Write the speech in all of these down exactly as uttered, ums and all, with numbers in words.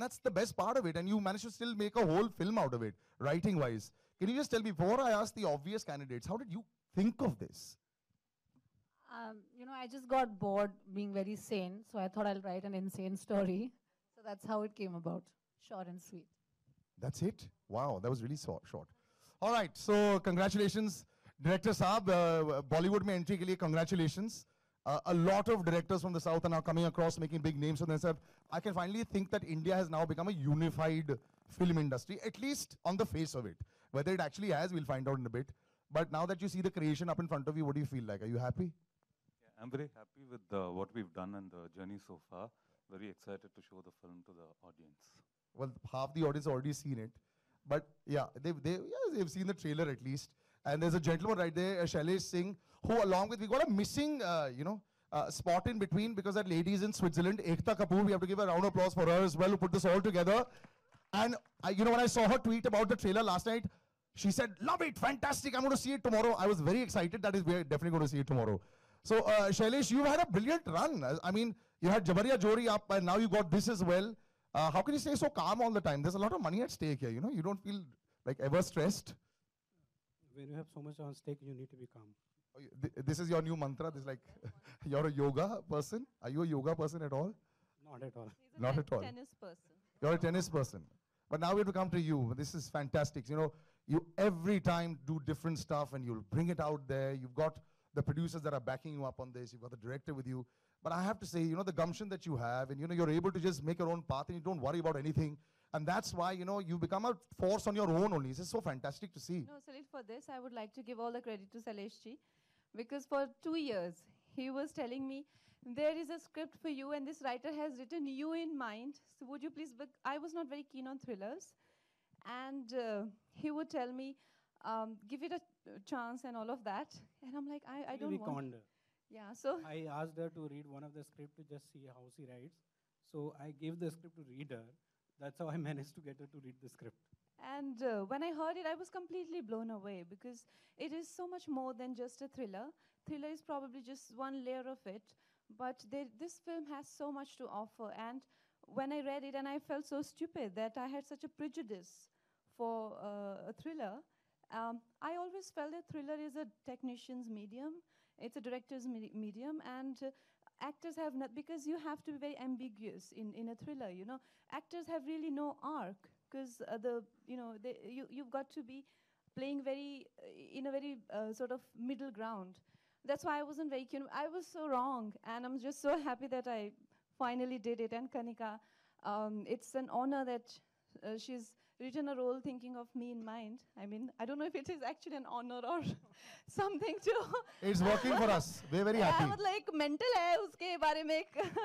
that's the best part of it. And you managed to still make a whole film out of it, writing-wise. Can you just tell me, before I ask the obvious candidates, how did you think of this? Um, you know, I just got bored being very sane, so I thought I'll write an insane story. So that's how it came about, short and sweet. That's it? Wow, that was really so short. All right, so congratulations, Director Saab. Uh, Bollywood mein entry ke liye congratulations. Uh, a lot of directors from the South are now coming across, making big names for themselves. I can finally think that India has now become a unified film industry, at least on the face of it. Whether it actually has, we'll find out in a bit. But now that you see the creation up in front of you, what do you feel like? Are you happy? Yeah, I'm very happy with uh, what we've done and the journey so far. Very excited to show the film to the audience. Well, half the audience already seen it. But yeah, they've, they, yeah, they've seen the trailer at least. And there's a gentleman right there, uh, Shailesh Singh, who along with, we got a missing, uh, you know, uh, spot in between because that lady is in Switzerland, Ekta Kapoor. We have to give a round of applause for her as well, who put this all together. And, uh, you know, when I saw her tweet about the trailer last night, she said, love it, fantastic, I'm going to see it tomorrow. I was very excited that is we're definitely going to see it tomorrow. So, uh, Shailesh, you've had a brilliant run. I mean, you had Jabariya Jodi up and now you got this as well. Uh, how can you stay so calm all the time? There's a lot of money at stake here, you know? You don't feel like ever stressed? When you have so much on stake, you need to be calm. Oh, th this is your new mantra? This is like, you're a yoga person? Are you a yoga person at all? Not at all. He's a Not at all. tennis person. You're a tennis person. But now we have to come to you. This is fantastic. You know, you every time do different stuff and you'll bring it out there. You've got the producers that are backing you up on this. You've got the director with you. But I have to say, you know, the gumption that you have, and you know, you're able to just make your own path and you don't worry about anything. And that's why, you know, you become a force on your own only. This is so fantastic to see. No, Salil, for this, I would like to give all the credit to Sailesh ji. Because for two years, he was telling me, there is a script for you and this writer has written you in mind. So would you please, but I was not very keen on thrillers. And uh, he would tell me, um, give it a chance and all of that. And I'm like, I, I don't want. Conned. Yeah, so. I asked her to read one of the script to just see how she writes. So I gave the script to read her. That's how I managed to get her to read the script. And uh, when I heard it, I was completely blown away because it is so much more than just a thriller. Thriller is probably just one layer of it. But they, this film has so much to offer. And when I read it, and I felt so stupid that I had such a prejudice for uh, a thriller. Um, I always felt that thriller is a technician's medium. It's a director's me medium. And uh, actors have not, because you have to be very ambiguous in, in a thriller, you know. Actors have really no arc because uh, the, you know, they, you, you've got to be playing very, uh, in a very uh, sort of middle ground. That's why I wasn't very keen. I was so wrong, and I'm just so happy that I finally did it. And Kanika, um, it's an honor that uh, she's written a role thinking of me in mind. I mean, I don't know if it is actually an honor or something too. It's working for us. We're very happy. I was like, mental hai, uske baare mein,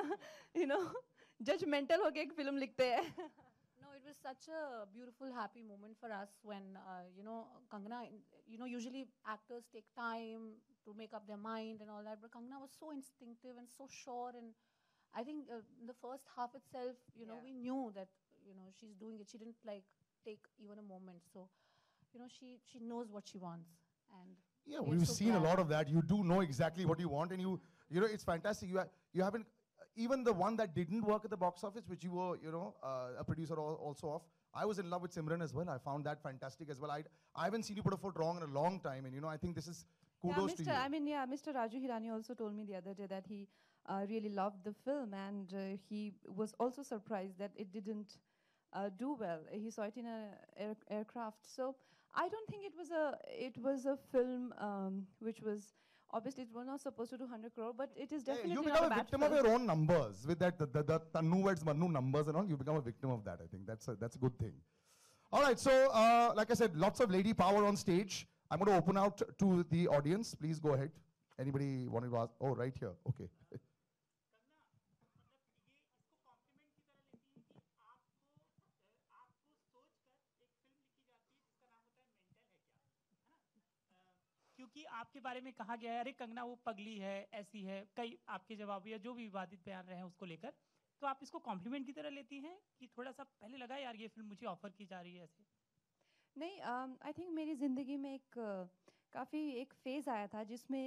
you know, judgmental ho ke ek film likhte hai. No, it was such a beautiful, happy moment for us when, uh, you know, Kangana, you know, usually actors take time to make up their mind and all that, but Kangana was so instinctive and so sure, and I think uh, in the first half itself, you know, Yeah. we knew that, you know, she's doing it. She didn't like take even a moment, so, you know, she, she knows what she wants, and yeah, we're we've so seen glad. a lot of that. You do know exactly what you want, and you, you know, it's fantastic. You, ha you haven't, even the one that didn't work at the box office, which you were, you know, uh, a producer al also of, I was in love with Simran as well. I found that fantastic as well. I, I haven't seen you put a foot wrong in a long time, and you know, I think this is kudos yeah, to Mister you. I mean, yeah, Mister Raju Hirani also told me the other day that he uh, really loved the film, and uh, he was also surprised that it didn't uh, do well. He saw it in an air aircraft. So I don't think it was a it was a film um, which was obviously it was not supposed to do one hundred crore, but it is Yeah, definitely you not become a a bad victim film. of your own numbers with that the, the, the Tannu Weds Mannu numbers and all. You become a victim of that. I think that's a, that's a good thing. All right, so uh, like I said, lots of lady power on stage. I'm going to open out to the audience. Please go ahead. Anybody wanted to ask? Oh, right here. Okay. क्योंकि आपके बारे में कहा गया है, अरे कंगना वो पगली है, ऐसी है, कई आपके जवाब या जो भी विवादित बयान रहे हैं उसको लेकर, तो आप इसको कॉम्प्लीमेंट की तरह लेती हैं कि थोड़ा सा पहले लगा यार ये फिल्म मुझे ऑफर की जा रही है ऐसे? नहीं, आई थिंक मेरी ज़िंदगी में एक uh, काफ़ी एक फेज़ आया था जिसमें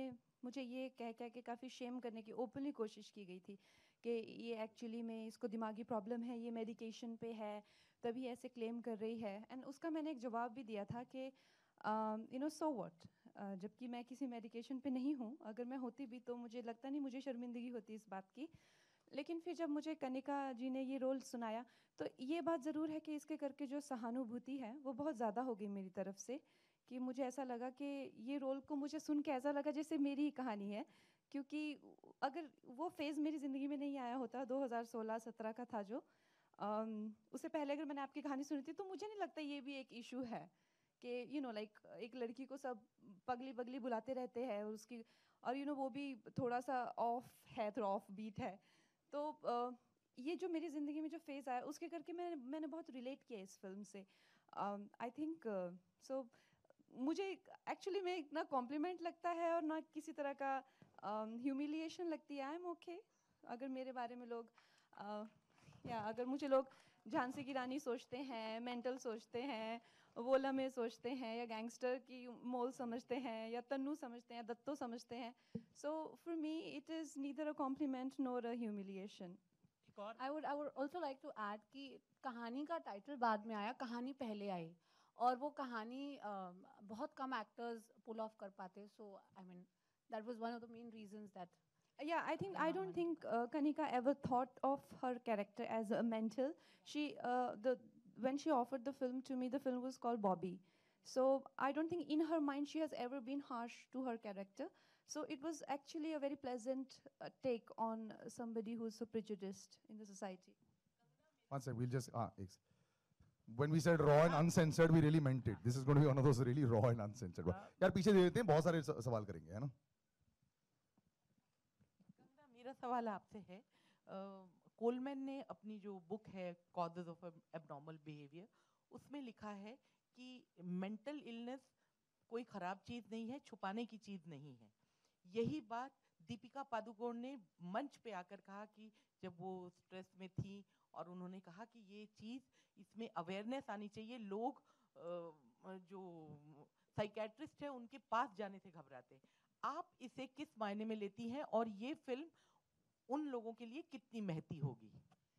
मुझे ये कह कह के काफ़ी शेम करने की ओपनली कोशिश की गई थी कि ये एक्चुअली में इसको दिमागी प्रॉब्लम है, ये मेडिकेशन पे है, तभी ऐसे क्लेम कर रही है। एंड उसका मैंने एक जवाब भी दिया था कि यू नो सो व्हाट, जबकि मैं किसी मेडिकेशन पे नहीं हूँ। अगर मैं होती भी तो मुझे लगता नहीं मुझे शर्मिंदगी होती इस बात की। लेकिन फिर जब मुझे कनिका जी ने ये रोल सुनाया तो ये बात ज़रूर है कि इसके करके जो सहानुभूति है वो बहुत ज़्यादा हो गई मेरी तरफ से, कि मुझे ऐसा लगा कि ये रोल को मुझे सुन के ऐसा लगा जैसे मेरी ही कहानी है। क्योंकि अगर वो फेज़ मेरी ज़िंदगी में नहीं आया होता, दो हज़ार सोलह सत्रह का था जो, um, उससे पहले अगर मैंने आपकी कहानी सुनी थी तो मुझे नहीं लगता ये भी एक इशू है कि यू नो लाइक एक लड़की को सब पगली पगली बुलाते रहते हैं और उसकी, और यू you नो know, वो भी थोड़ा सा ऑफ है, थोड़ा ऑफ बीट है। तो uh, ये जो मेरी ज़िंदगी में जो फेज़ आया उसके करके मैंने मैंने बहुत रिलेट किया इस फिल्म से। आई थिंक सो मुझे एक्चुअली में इतना कॉम्प्लीमेंट लगता है और ना किसी तरह का ह्यूमिलिएशन um, लगती है। आई एम ओके अगर मेरे बारे में लोग uh, या अगर मुझे लोग झांसी की रानी सोचते हैं, मेंटल सोचते हैं, वोला में सोचते हैं, या गैंगस्टर की मोल समझते हैं, या तन्नू समझते हैं, दत्तो समझते हैं, so for me it is neither a compliment nor a humiliation. एक और I would I would also like to add कि कहानी का टाइटल बाद में आया, कहानी पहले आई, और वो कहानी uh, बहुत कम एक्टर्स पुल ऑफ कर पाते। So I mean that was one of the main reasons that Yeah, I think I Rama don't wanted think uh, Kanika ever thought of her character as a mental. She uh, the when she offered the film to me, the film was called Bobby. So I don't think in her mind she has ever been harsh to her character. So it was actually a very pleasant uh, take on somebody who's so prejudiced in the society. One sec, we'll just, ah, ex- when we said raw and uncensored, we really meant it. This is going to be one of those really raw and uncensored. हाँ। यार पीछे दे देते हैं, बहुत सारे स- सवाल करेंगे, है ना? कंगना, मेरा सवाल आपसे है, कोलमैन ने अपनी जो बुक है कॉजेज ऑफ एबनॉर्मल बिहेवियर, उसमें लिखा है कि मेंटल इलनेस कोई खराब चीज़ नहीं है, छुपाने की चीज़ नहीं है। यही बात दीपिका पादुकोण ने मंच पे आकर कहा कि जब वो स्ट्रेस में थी और उन्होंने कहा कि ये चीज़, इसमें अवेयरनेस आनी चाहिए, लोग अ, जो साइकेट्रिस्ट है उनके पास जाने से घबराते हैं। आप इसे किस मायने में लेती हैं और ये फिल्म उन लोगों के लिए कितनी महती होगी?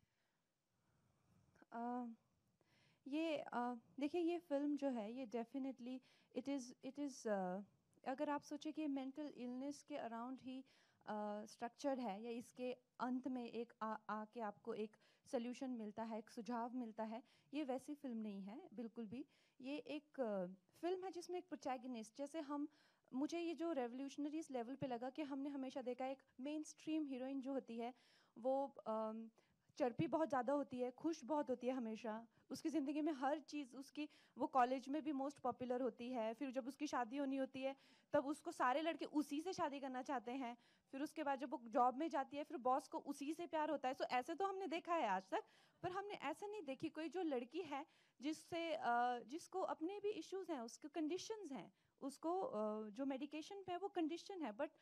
Uh, ये uh, देखिए ये फिल्म जो है ये definitely it is it is अगर आप सोचें कि मेंटल इलनेस के अराउंड ही स्ट्रक्चर्ड uh, है, या इसके अंत में एक आ आके आपको एक सोल्यूशन मिलता है, एक सुझाव मिलता है, ये वैसी फिल्म नहीं है बिल्कुल भी। ये एक uh, फिल्म है जिसमें एक प्रोटैगनिस्ट, जैसे हम मुझे ये जो रेवोल्यूशनरी इस लेवल पे लगा कि हमने हमेशा देखा एक मेन स्ट्रीम हीरोइन जो होती है वो um, चर्पी बहुत ज़्यादा होती है, खुश बहुत होती है हमेशा, उसकी ज़िंदगी में हर चीज़ उसकी, वो कॉलेज में भी मोस्ट पॉपुलर होती है, फिर जब उसकी शादी होनी होती है तब उसको सारे लड़के उसी से शादी करना चाहते हैं, फिर उसके बाद जब वो जॉब में जाती है फिर बॉस को उसी से प्यार होता है। सो ऐसे तो हमने देखा है आज तक, पर हमने ऐसा नहीं देखी कोई जो लड़की है जिससे जिसको अपने भी इश्यूज़ हैं, उसके कंडीशंस हैं, उसको जो मेडिकेशन पे है वो कंडीशन है, बट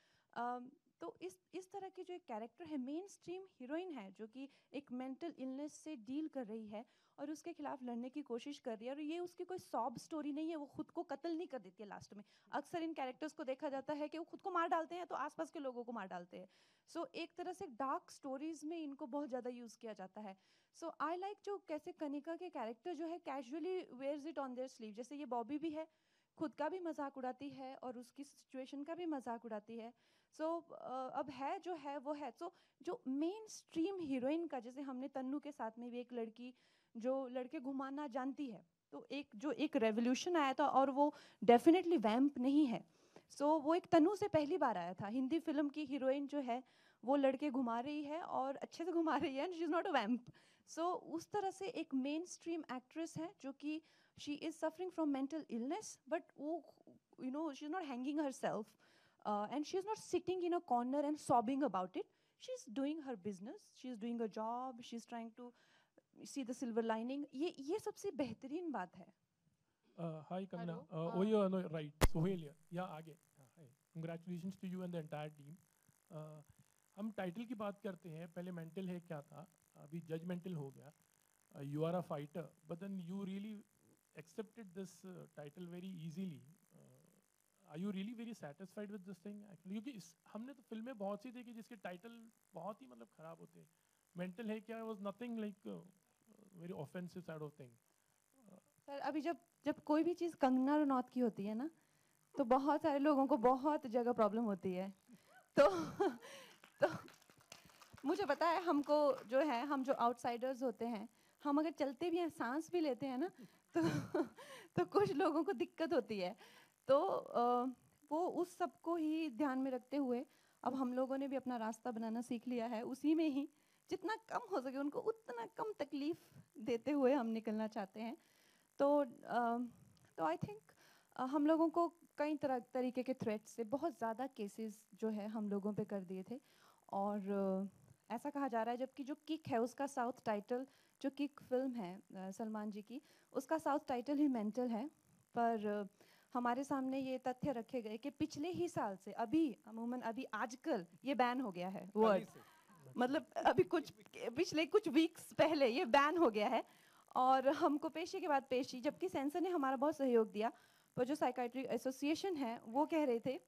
तो इस इस तरह की जो एक कैरेक्टर है, मेन स्ट्रीम हीरोइन है जो कि एक मेंटल इलनेस से डील कर रही है और उसके खिलाफ लड़ने की कोशिश कर रही है, और ये उसकी कोई सॉब स्टोरी नहीं है, वो खुद को कत्ल नहीं कर देती है लास्ट में। अक्सर इन कैरेक्टर्स को देखा जाता है कि वो खुद को मार डालते हैं तो आसपास के लोगों को मार डालते हैं। सो so, एक तरह से डार्क स्टोरीज में इनको बहुत ज़्यादा यूज़ किया जाता है। सो आई लाइक जो कैसे कनिका के कैरेक्टर जो है casually wears it on their sleeve, जैसे ये बॉबी भी है, खुद का भी मजाक उड़ाती है और उसकी सिचुएशन का भी मजाक उड़ाती है। सो so, uh, अब है जो है वो है। सो so, जो मेन स्ट्रीम हीरोइन का, जैसे हमने तन्नू के साथ में भी एक लड़की जो लड़के घुमाना जानती है, तो एक जो एक रेवोल्यूशन आया था और वो डेफिनेटली वैम्प नहीं है। सो so, वो एक तन्नू से पहली बार आया था। हिंदी फिल्म की हीरोइन जो है वो लड़के घुमा रही है और अच्छे से घुमा रही है, she is not a vamp. So उस तरह से एक मेन स्ट्रीम एक्ट्रेस है जो कि she is suffering from mental illness, but वो you know she is not hanging herself Uh, and she is not sitting in a corner and sobbing about it. She is doing her business. She is doing a job. She is trying to see the silver lining. ये ये सबसे बेहतरीन बात है. Uh, hi, Kangna. Hello. Uh, Uh, oh, yeah, no, right. Sohail here. Yeah, आगे. Uh, hi. Congratulations to you and the entire team. Uh, हम title की बात करते हैं, पहले मेंटल है क्या था, अभी जजमेंटल हो गया. You are a fighter, but then you really accepted this uh, title very easily. Uh, are you really very satisfied with this thing actually? क्योंकि इस हमने तो फिल्में बहुत सी देखी जिसके टाइटल बहुत ही मतलब खराब होते हैं. मेंटल है क्या was nothing like very offensive side of thing. Sir अभी जब जब कोई भी चीज़ कंगना रनौत की होती है ना, तो बहुत सारे लोगों को बहुत जगह प्रॉब्लम होती है. तो तो मुझे पता है, हमको जो है, हम जो आउटसाइडर्स होते हैं, हम अगर चलते भी हैं, सांस भी लेते हैं ना, तो तो कुछ लोगों को दिक्कत होती है. तो अ, वो उस सब को ही ध्यान में रखते हुए अब हम लोगों ने भी अपना रास्ता बनाना सीख लिया है. उसी में ही जितना कम हो सके उनको उतना कम तकलीफ देते हुए हम निकलना चाहते हैं. तो अ, तो आई थिंक हम लोगों को कई तरह तरीके के थ्रेट्स से बहुत ज़्यादा केसेस जो है हम लोगों पे कर दिए थे. और अ, ऐसा कहा जा रहा है, जबकि जो किक है उसका साउथ टाइटल, जो किक फिल्म है अ, सलमान जी की, उसका साउथ टाइटल ही मेंटल है. पर अ, हमारे सामने ये तथ्य रखे गए कि पिछले ही साल से, अभी अमूमन अभी आजकल ये बैन हो गया है वर्ड. मतलब अभी कुछ पिछले कुछ वीक्स पहले ये बैन हो गया है. और हमको पेशी के बाद पेशी, जबकि सेंसर ने हमारा बहुत सहयोग दिया, पर जो साइकाइट्री एसोसिएशन है वो कह रहे थे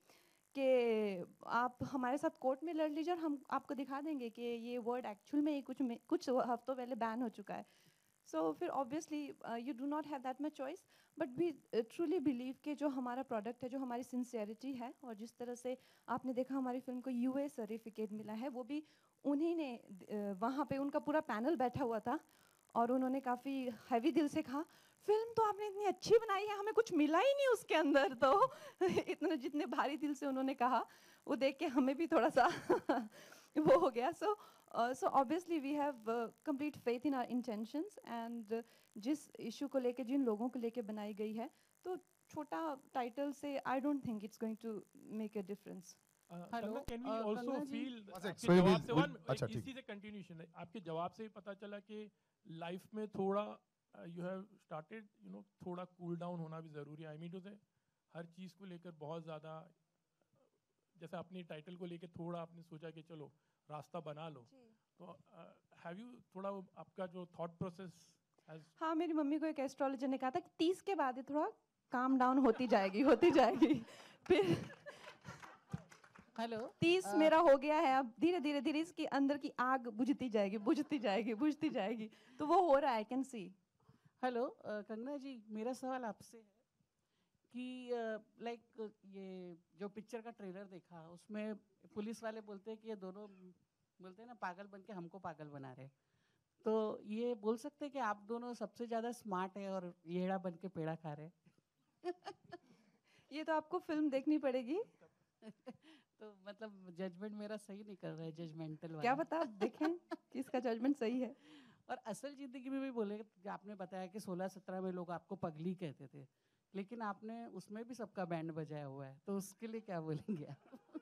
कि आप हमारे साथ कोर्ट में लड़ लीजिए और हम आपको दिखा देंगे कि ये वर्ड एक्चुअल में कुछ में कुछ हफ्तों पहले बैन हो चुका है. सो so, फिर obviously you do not have that much choice, but we truly believe कि जो हमारा प्रोडक्ट है, जो हमारी सिंसियरिटी है, और जिस तरह से आपने देखा हमारी फिल्म को यूए सर्टिफिकेट मिला है, वो भी उन्हीं ने uh, वहाँ पे उनका पूरा पैनल बैठा हुआ था और उन्होंने काफ़ी हैवी दिल से कहा, फिल्म तो आपने इतनी अच्छी बनाई है, हमें कुछ मिला ही नहीं उसके अंदर. तो इतने जितने भारी दिल से उन्होंने कहा, वो देख के हमें भी थोड़ा सा वो हो गया. So so obviously we have complete faith in our intentions, and जिस इशू को लेके, जिन लोगों को लेके बनाई गई है, तो छोटा टाइटल से I don't think it's going to make a difference. Hello, can we also feel आपके So you जवाब will- से will- वन अच्छा, ठीक. इसी से कंटिन्यूशन है. आपके जवाब से ही पता चला कि लाइफ में थोड़ा you have started you know थोड़ा कूल डाउन होना भी ज़रूरी है. आई मीन टू से हर चीज़ को लेकर बहुत ज़्यादा, जैसे अपनी टाइटल को लेकर थोड़ा आपने सोचा कि चलो रास्ता बना लो. तो हैव यू थोड़ा वो आपका जो थॉट प्रोसेस हैज? हाँ, मेरी मम्मी को एक एस्ट्रोलॉजर ने कहा था कि तीस के बाद ये थोड़ा काम डाउन होती जाएगी होती जाएगी. फिर हेलो, तीस मेरा हो गया है, अब धीरे धीरे धीरे इसके अंदर की आग बुझती जाएगी बुझती जाएगी बुझती जाएगी. तो वो हो रहा है, I can see. Hello Kangana ji, मेरा सवाल आपसे है कि लाइक ये जो पिक्चर का ट्रेलर देखा, उसमें पुलिस वाले बोलते हैं कि ये दोनों बोलते हैं ना पागल बन के हमको पागल बना रहे. तो ये बोल सकते हैं कि आप दोनों सबसे ज़्यादा स्मार्ट है और येड़ा बन के पेड़ा खा रहे हैं. ये तो आपको फिल्म देखनी पड़ेगी. तो मतलब जजमेंट मेरा सही नहीं कर रहा है, जजमेंटल वाला. क्या पता, आप देखें किसका जजमेंट सही है. और असल ज़िंदगी में भी बोले, आपने बताया कि सोलह सत्रह में लोग आपको पगली कहते थे, लेकिन आपने उसमें भी सबका बैंड बजाया हुआ है, तो उसके लिए क्या बोलेंगे आप?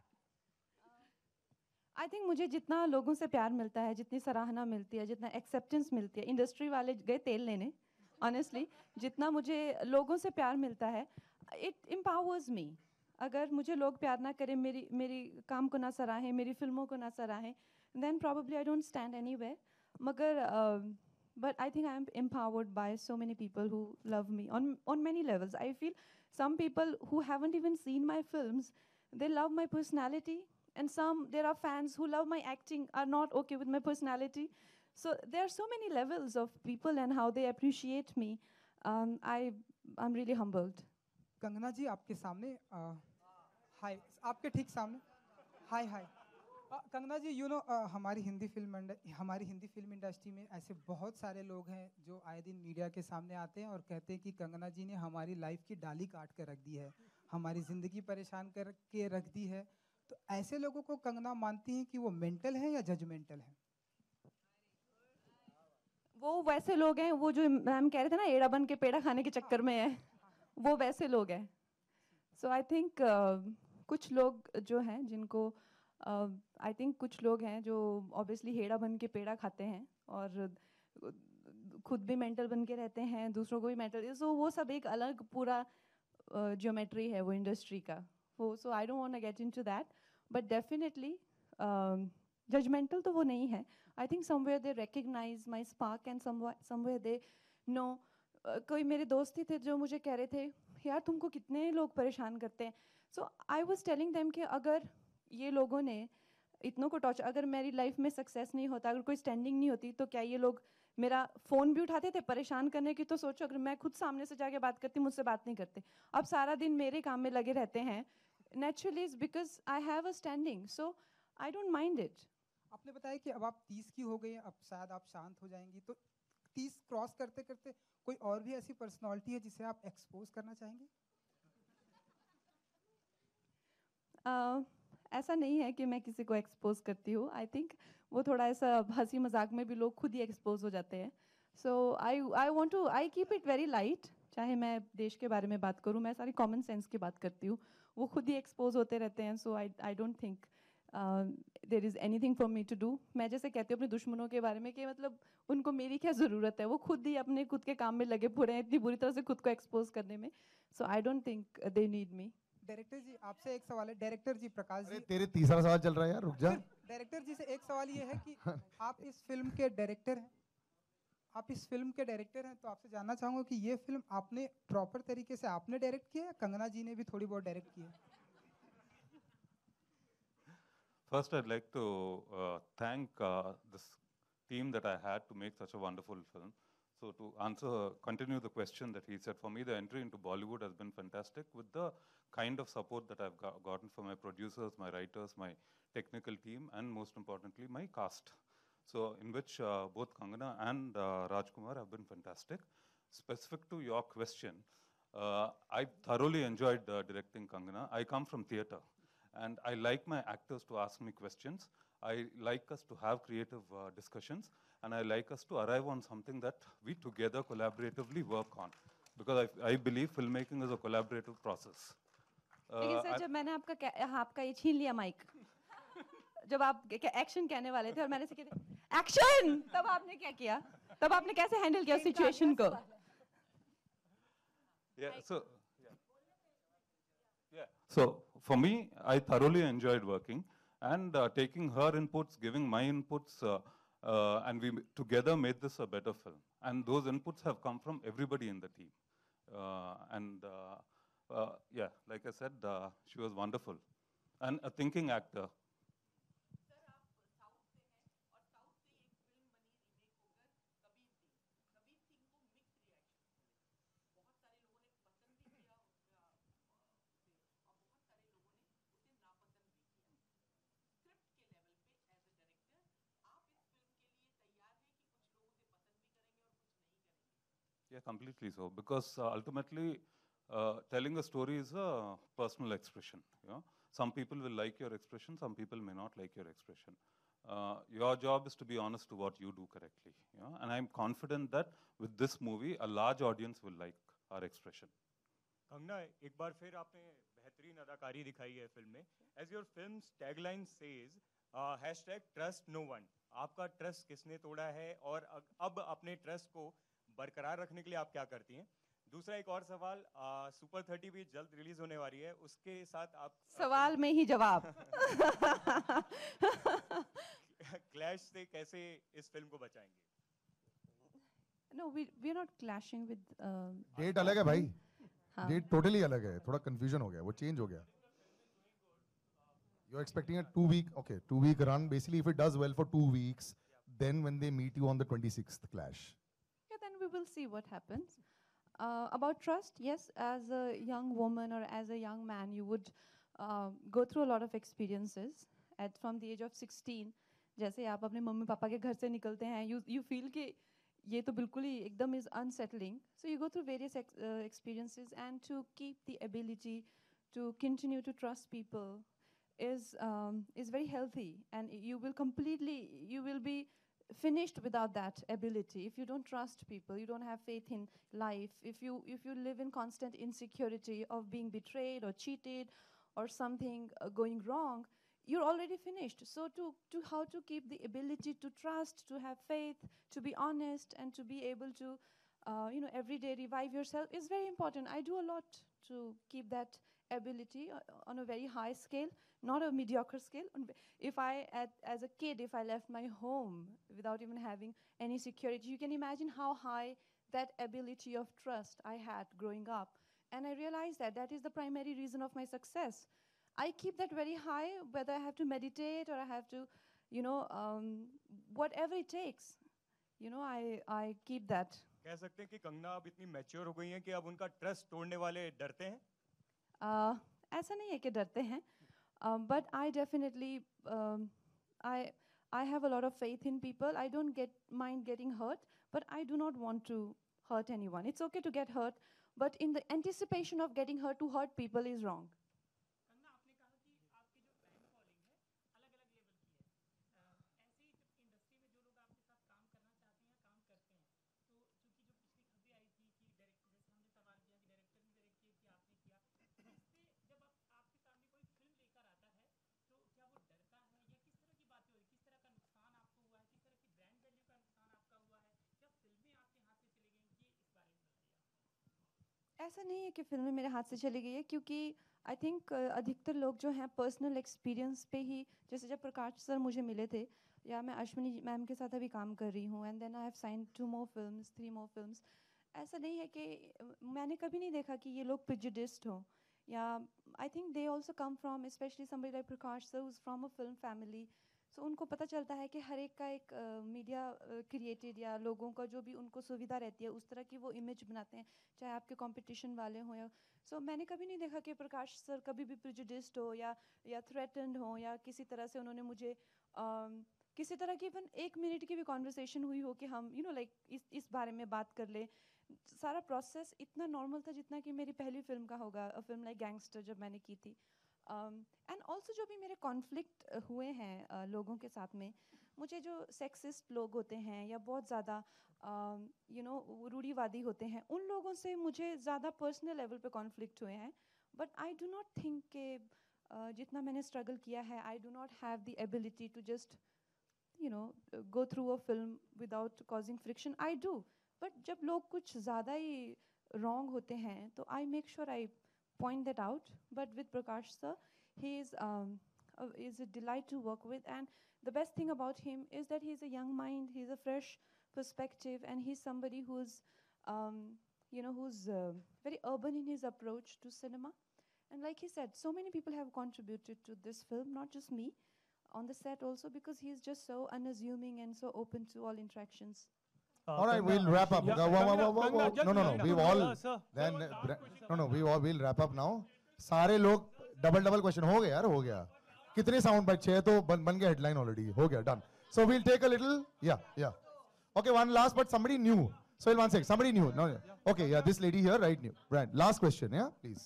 आई थिंक मुझे जितना लोगों से प्यार मिलता है, जितनी सराहना मिलती है, जितना एक्सेप्टेंस मिलती है, इंडस्ट्री वाले गए तेल लेने ऑनेस्टली, जितना मुझे लोगों से प्यार मिलता है, इट एम्पावर्स मी. अगर मुझे लोग प्यार ना करें, मेरी मेरी काम को ना सराहें, मेरी फिल्मों को ना सराहें, then probably I don't stand anywhere. मगर uh, but I think I am empowered by so many people who love me on on many levels. I feel some people who haven't even seen my films, they love my personality, and some, there are fans who love my acting, are not okay with my personality. So there are so many levels of people and how they appreciate me. Um, I I'm really humbled. Kangana ji, आपके सामने hi, आपके ठीक सामने hi hi Kangana ji, you know हमारी Hindi film end- हमारी Hindi film industry में ऐसे बहुत सारे लोग हैं जो आए दिन मीडिया के सामने आते हैं और कहते हैं कि कंगना जी ने हमारी लाइफ की डाली काट कर रख दी है, हमारी ज़िंदगी परेशान कर के रख दी है. तो ऐसे लोगों को कंगना मानती हैं कि वो मेंटल है या जजमेंटल है? वो वैसे लोग हैं, वो जो मैम कह रहे थे ना, एड़ा बन के पेड़ा खाने के चक्कर में है, वो वैसे लोग हैं. सो आई थिंक कुछ लोग जो हैं जिनको आई uh, थिंक कुछ लोग हैं जो ऑब्वियसली हेड़ा बन के पेड़ा खाते हैं और खुद भी मेंटल बन के रहते हैं, दूसरों को भी मेंटल. सो वो सब एक अलग पूरा ज्योमेट्री uh, है वो इंडस्ट्री का. वो so I don't want to get into that, but definitely judgmental तो वो नहीं है. I think somewhere they recognize my spark and somewhere they know. कोई मेरे दोस्त ही थे जो मुझे कह रहे थे यार तुमको कितने लोग परेशान करते हैं. So I was telling them कि अगर ये लोगों ने इतनों को टॉर्चर, अगर मेरी लाइफ में सक्सेस नहीं होता, अगर कोई स्टैंडिंग नहीं होती, तो क्या ये लोग मेरा फ़ोन भी उठाते थे परेशान करने की? तो सोचो अगर मैं खुद सामने से जाके बात करती, मुझसे बात नहीं करते. अब सारा दिन मेरे काम में लगे रहते हैं. Naturally it's because I have a standing, so I don't mind it. आपने बताया कि अब आप तीस की हो गई हैं, अब शायद आप शांत हो जाएंगी, तो तीस क्रॉस करते करते कोई और भी ऐसी पर्सनालिटी है जिसे आप एक्सपोज करना चाहेंगे? uh, ऐसा नहीं है कि मैं किसी को एक्सपोज करती हूँ. आई थिंक वो थोड़ा ऐसा हंसी मजाक में भी लोग खुद ही एक्सपोज हो जाते हैं. So I I want to I keep it very light. चाहे मैं देश के बारे में बात करूँ, मैं सारी कॉमन सेंस की बात करती हूँ, वो खुद ही एक्सपोज होते रहते हैं. So I I don't think there is anything for me to do. मैं जैसे कहती हूँ अपने दुश्मनों के बारे में कि मतलब उनको मेरी क्या ज़रूरत है, वो खुद ही अपने खुद के काम में लगे पूरे हैं इतनी बुरी तरह से खुद को एक्सपोज करने में. So I don't think they need me. Director ji आपसे एक सवाल है. डायरेक्टर जी प्रकाश जी, तेरे तीसरा सवाल चल रहा है यार, रुक जा. डायरेक्टर जी से एक सवाल ये है कि आप इस फिल्म के डायरेक्टर हैं, आप इस फिल्म के डायरेक्टर हैं, तो आपसे जानना चाहूँगा कि ये फिल्म आपने प्रॉपर तरीके से आपने डायरेक्ट किया है, कंगना जी ने भी थोड़ी बहुत डायरेक्ट की है? First, I'd like to uh, thank uh, this team that I had to make such a wonderful film. So to answer, continue the question that he said, for me, the entry into Bollywood has been fantastic with the kind of support that I've got gotten from my producers, my writers, my technical team, and most importantly, my cast. So in which uh, both Kangana and uh, Rajkumar have been fantastic. Specific to your question, uh, I thoroughly enjoyed uh, directing Kangana. I come from theatre, and I like my actors to ask me questions. I like us to have creative uh, discussions, and I like us to arrive on something that we together collaboratively work on. Because I, I believe filmmaking is a collaborative process. लेकिन Uh, sir I- जब मैंने आपका कै- हाँ, आपका ये छीन लिया माइक, जब आप एक्शन कहने वाले थे और मैंने से कहते एक्शन, तब आपने क्या किया? तब आपने कैसे हैंडल किया सिचुएशन को? Yeah, so, yeah. Yeah. So for me, I thoroughly enjoyed working and uh, taking her inputs, giving my inputs, uh, uh, and we m- together made this a better film. And those inputs have come from everybody in the team. Uh, and uh, uh, yeah, like I said, uh, she was wonderful. And a thinking actor. Yeah, completely so. Because uh, ultimately, uh, telling a story is a personal expression. You know, some people will like your expression, some people may not like your expression. Uh, your job is to be honest to what you do correctly. You know, and I'm confident that with this movie, a large audience will like our expression. Kangana, एक बार फिर आपने बेहतरीन अदाकारी दिखाई है film में. As your film's tagline says, uh, hashtag trust no one. आपका trust किसने तोड़ा है और अग- अब अपने ट्रस्ट को बरकरार रखने के लिए आप क्या करती हैं? दूसरा एक और सवाल, सुपर थर्टी भी जल्द रिलीज होने वाली है, उसके साथ आप सवाल में ही जवाब. क्लैश से कैसे इस फिल्म को बचाएंगे? No, we we're not clashing with. Uh, date अलग है भाई, हाँ. डेट टोटली अलग है. थोड़ा कंफ्यूजन हो गया, वो चेंज हो गया. You're expecting a two week, okay, two week run. Basically, if it does well for two weeks, then when they meet you on the twenty-sixth clash. Yeah, then we will see what happens. Uh, about trust, yes, as a young woman or as a young man, you would uh, go through a lot of experiences. At from the age of sixteen, जैसे आप अपने mummy papa के घर से निकलते हैं, you you feel कि ये तो बिल्कुल ही एकदम is unsettling. So you go through various ex uh, experiences, and to keep the ability to continue to trust people is um, is very healthy, and you will completely you will be finished without that ability. If you don't trust people, you don't have faith in life, if you if you live in constant insecurity of being betrayed or cheated or something uh, going wrong, you're already finished. So to to how to keep the ability to trust, to have faith, to be honest, and to be able to uh, you know every day revive yourself is very important. I do a lot to keep that ability uh, on a very high scale, not a mediocre scale. If I, at, as a kid, if I left my home without even having any security, you can imagine how high that ability of trust I had growing up. And I realized that that is the primary reason of my success. I keep that very high, whether I have to meditate or I have to, you know, um, whatever it takes. You know, I, I keep that. कह सकते हैं कि कंगना अब इतनी mature हो गई हैं कि अब उनका ट्रस्ट तोड़ने वाले डरते हैं? Uh, ऐसा नहीं है कि डरते हैं, um, but I definitely, um, I, I have a lot of faith in people. I don't get mind getting hurt, but I do not want to hurt anyone. It's okay to get hurt, but in the anticipation of getting hurt to hurt people is wrong. ऐसा नहीं है कि फिल्में मेरे हाथ से चली गई है, क्योंकि आई थिंक uh, अधिकतर लोग जो हैं पर्सनल एक्सपीरियंस पे ही, जैसे जब प्रकाश सर मुझे मिले थे, या मैं अश्विनी मैम के साथ अभी काम कर रही हूँ, and then I have sign to more films, three more films. ऐसा नहीं है कि मैंने कभी नहीं देखा कि ये लोग प्रेजुडिस्ड हो, या I think they also come from, especially somebody like Prakash sir who's from a film family. So उनको पता चलता है कि हर एक का एक मीडिया क्रिएटेड या लोगों का जो भी उनको सुविधा रहती है उस तरह की वो इमेज बनाते हैं, चाहे आपके कंपटीशन वाले हों या. सो so, मैंने कभी नहीं देखा कि प्रकाश सर कभी भी प्रेजुडिस्ड हो या या थ्रेटन्ड हो, या किसी तरह से उन्होंने मुझे uh, किसी तरह की इवन एक मिनट की भी कॉन्वर्सेशन हुई हो कि हम यू नो लाइक इस इस बारे में बात कर ले. सारा प्रोसेस इतना नॉर्मल था जितना कि मेरी पहली फिल्म का होगा, अ फिल्म लाइक गैंगस्टर जब मैंने की थी. एंड um, ऑल्सो जो भी मेरे कॉन्फ्लिक्ट uh, हुए हैं uh, लोगों के साथ में, मुझे जो सेक्सिस्ट लोग होते हैं या बहुत ज़्यादा यू नो रूढ़ीवादी होते हैं, उन लोगों से मुझे ज़्यादा पर्सनल लेवल पे कॉन्फ्लिक्ट हुए हैं. But I do not think के uh, जितना मैंने स्ट्रगल किया है, I do not have the ability to just you know go through a film without causing friction. I do, but जब लोग कुछ ज़्यादा ही रॉन्ग होते हैं तो I make sure I point that out. But with Prakash sir, he is um, uh, is a delight to work with, and the best thing about him is that he's a young mind, he's a fresh perspective, and he's somebody who's um, you know who's uh, very urban in his approach to cinema. And like he said, so many people have contributed to this film, not just me, on the set also, because he's just so unassuming and so open to all interactions. Uh, all right, we'll wrap up. Yeah, Uh, whoa, whoa, Kangna, whoa, whoa, whoa. Kangna, No, no, no. just- We've all Uh, sir, then sir, uh, one bra- last question, no, no. sir. We all will wrap up now. सारे लोग double double question हो गया यार, हो गया. कितने sound bite? छह तो बन बन गया, हेडलाइन ऑलरेडी हो गया, done. So we'll take a little, yeah, yeah. Okay, one last, but somebody new. So one sec, somebody new. No, yeah. Okay, yeah, this lady here, right, new. Right. Last question, yeah, please.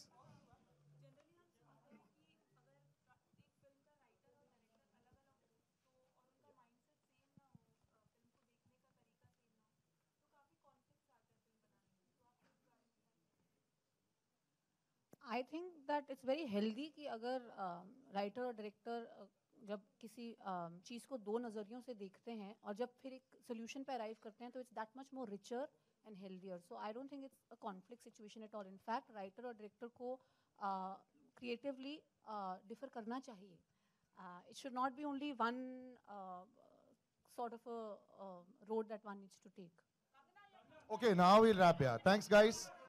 I think that it's very healthy कि अगर writer और director जब किसी चीज़ को दो नज़रियों से देखते हैं और जब फिर एक सोल्यूशन पे अराइव करते हैं, तो it's that much more richer and healthier. So I don't think it's a conflict situation at all. In fact writer और डायरेक्टर को क्रिएटिवली डिफर करना चाहिए. It should not be only one sort of a uh, road that one needs to take. Okay, now we'll wrap. Yeah, thanks, guys.